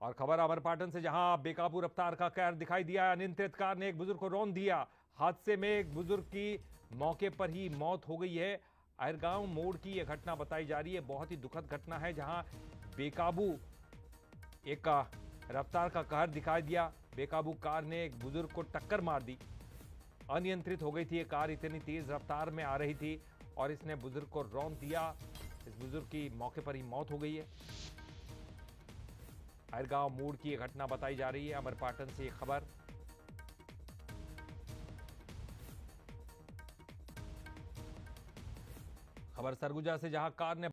और खबर अमरपाटन से, जहां बेकाबू रफ्तार का कहर दिखाई दिया। अनियंत्रित कार ने एक बुजुर्ग को रौंद दिया। हादसे में एक बुजुर्ग की मौके पर ही मौत हो गई है। अहरगांव मोड़ की यह घटना बताई जा रही है। बहुत ही दुखद घटना है, जहां बेकाबू एक रफ्तार का कहर दिखाई दिया। बेकाबू कार ने एक बुजुर्ग को टक्कर मार दी। अनियंत्रित हो गई थी ये कार, इतनी तेज रफ्तार में आ रही थी और इसने बुजुर्ग को रौंद दिया। इस बुजुर्ग की मौके पर ही मौत हो गई है। अहरगांव मोड़ की यह घटना बताई जा रही है। अमरपाटन से यह खबर। खबर सरगुजा से, जहां कार ने